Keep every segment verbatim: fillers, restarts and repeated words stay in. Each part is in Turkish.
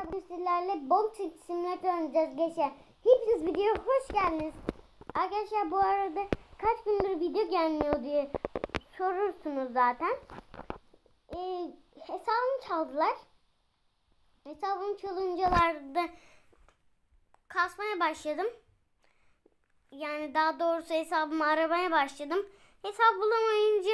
Arkadaşlar bugün sizlerle Boxing Simulator oynayacağız gençler. Hepiniz videoya hoş geldiniz. Arkadaşlar bu arada kaç gündür video gelmiyor diye sorursunuz zaten. Ee, hesabımı çaldılar. Hesabımı çalıncalarda kasmaya başladım. Yani daha doğrusu hesabımı aramaya başladım. Hesap bulamayınca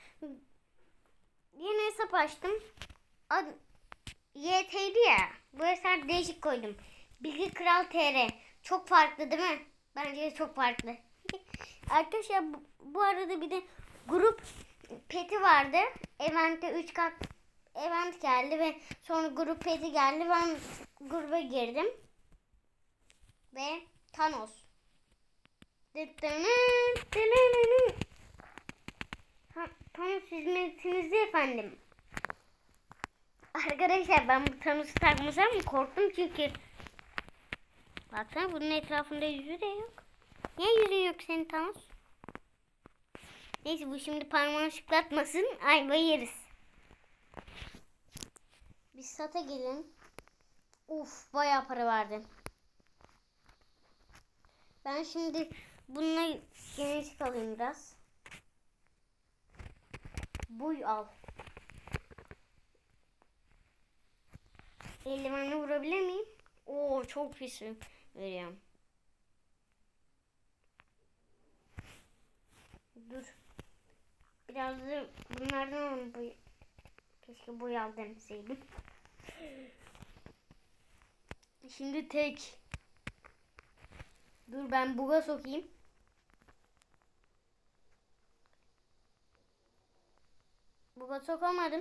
yeni hesap açtım. Ad Y T'ydi ya. Bu hesap değişik koydum. Bilgi Kral T R. Çok farklı değil mi? Bence de çok farklı. Arkadaşlar bu, bu arada bir de grup peti vardı. Event'te üç kat event geldi ve sonra grup peti geldi. Ben gruba girdim. Ve Thanos. Thanos hizmetinizde efendim. Arkadaşlar ben bu Thanos'u takmasam mı? Korktum çünkü. Baksana bunun etrafında yüzü de yok. Niye yüzün yok senin Thanos? Neyse bu şimdi parmağını şıklatmasın. Ayvayı yeriz. Biz sata gelin. Uf bayağı para verdi. Ben şimdi bununla genetik alayım biraz. Buy al. Eldivenle vurabilir miyim? Oo çok pis veriyorum. Dur. Biraz da bunlardan alalım. Bu... Keşke bu yal demeseydim. Şimdi tek. Dur ben buga sokayım. Buga sokamadım.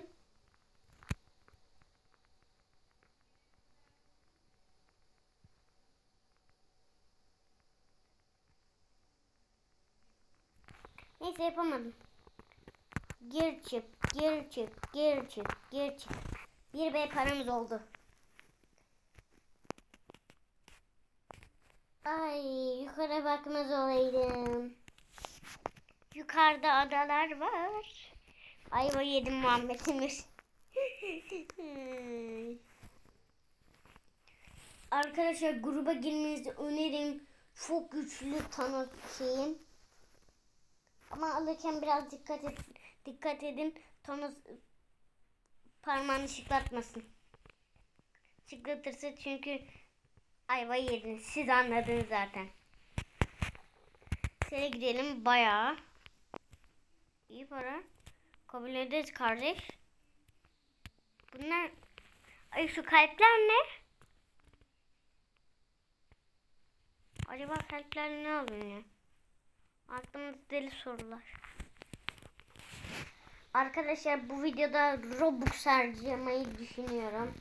Neyse yapamadım. Gir çık, gir çık, gir çık, gir çık. bir B paramız oldu. Ay yukarı bakmaz olaydım. Yukarıda adalar var. Ayva yedim Muhammed Emir. Arkadaşlar gruba girmenizi öneririm. Çok güçlü Thanos şeyim. Ama alırken biraz dikkat et, dikkat edin. Thanos parmağını şıklatmasın. Şıklatırsa çünkü ayvayı yediniz. Siz anladınız zaten. Şöyle gidelim bayağı. İyi para. Kabul ederiz kardeş. Bunlar... Ay şu kalpler ne? Acaba kalpler ne alıyor? Aklımda deli sorular. Arkadaşlar bu videoda Robux harcamayı düşünüyorum.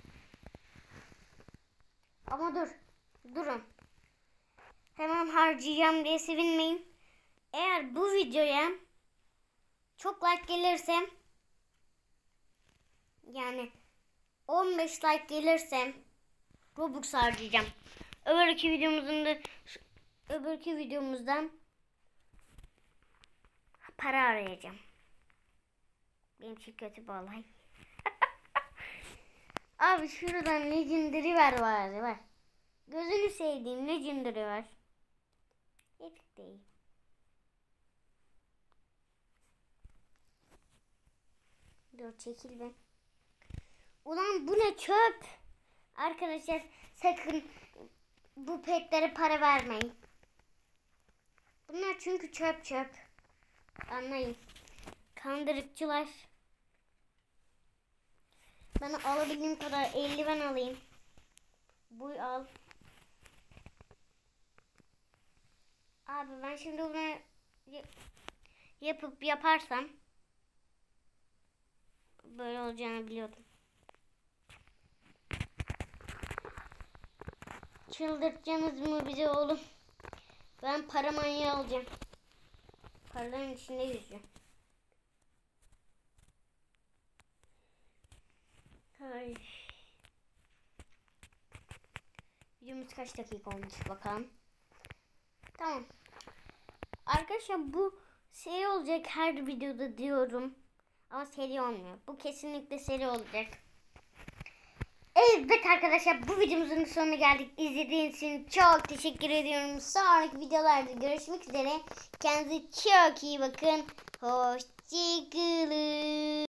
Ama dur. Durun. Hemen harcayacağım diye sevinmeyin. Eğer bu videoya çok like gelirse, yani on beş like gelirse Robux harcayacağım. Öbürki videomuzun da öbürki videomuzdan para arayacağım. Benim için kötü bir olay. Abi şuradan Legendary ver bari ver. Gözünü sevdiğim Legendary ver. Epic değil. Dur çekil be. Ulan bu ne çöp. Arkadaşlar sakın bu petlere para vermeyin. Bunlar çünkü çöp çöp. Anlayın. Kandırıkçılar. Ben alabildiğim kadar eldiven alayım. Buy al. Abi ben şimdi bunu yapıp yaparsam böyle olacağını biliyordum. Çıldırtacaksınız mı bizi oğlum? Ben para manyağı olacağım. Paraların içinde yüzüyor. Ay. Videomuz kaç dakika olmuş bakalım. Tamam. Arkadaşlar bu seri olacak her videoda diyorum. Ama seri olmuyor. Bu kesinlikle seri olacak. Evet arkadaşlar, bu videomuzun sonuna geldik. İzlediğiniz için çok teşekkür ediyorum. Sonraki videolarda görüşmek üzere. Kendinize çok iyi bakın. Hoşçakalın.